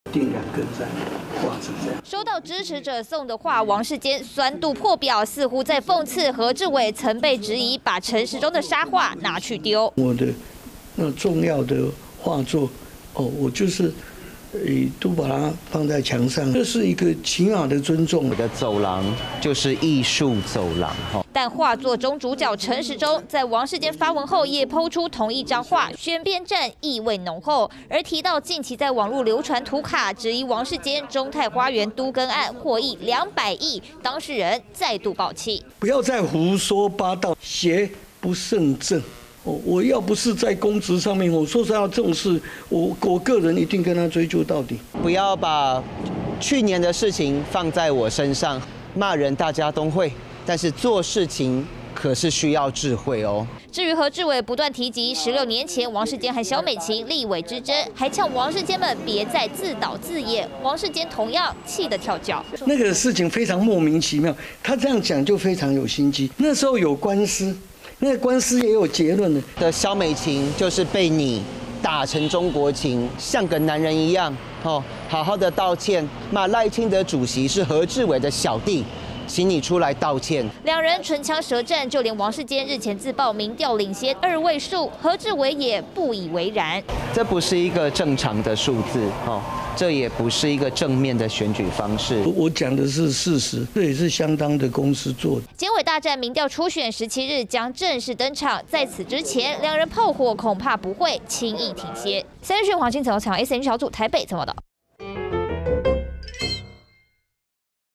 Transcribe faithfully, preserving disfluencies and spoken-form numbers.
定两根在挂着这样。 收到支持者送的画，王世坚酸度破表，似乎在讽刺何志伟曾被质疑把陈时中的沙画拿去丢。 我的那重要的画作，哦，我就是。 呃，都把它放在墙上，这是一个起码的尊重。 我的走廊就是艺术走廊哈。 但画作中主角陈时中在王世坚发文后，也抛出同一张画，选边站意味浓厚。而提到近期在网络流传图卡，质疑王世坚中泰花园都更案获益两百亿，当事人再度爆气， 不要再胡说八道，邪不胜正。 我要不是在公职上面，我说实话，这种事，我我个人一定跟他追究到底。 不要把去年的事情放在我身上，骂人大家都会，但是做事情可是需要智慧哦。 至于何志伟不断提及十六年前王世坚和萧美琴立委之争，还呛王世坚们别再自导自演，王世坚同样气得跳脚。 那个事情非常莫名其妙，他这样讲就非常有心机。那时候有官司。 那官司也有结论的。 的萧美琴就是被你打成中国情，像个男人一样哦，好好的道歉。骂赖清德主席是何志伟的小弟，请你出来道歉。 两人唇枪舌战，就连王世坚日前自曝民调领先二位数，何志伟也不以为然。 这不是一个正常的数字哦。 这也不是一个正面的选举方式。 我讲的是事实，这也是相当的公司做的。 检委大战民调初选十七日将正式登场，在此之前，两人炮火恐怕不会轻易停歇。三日讯黄金总采访 S N 小组台北采访报道。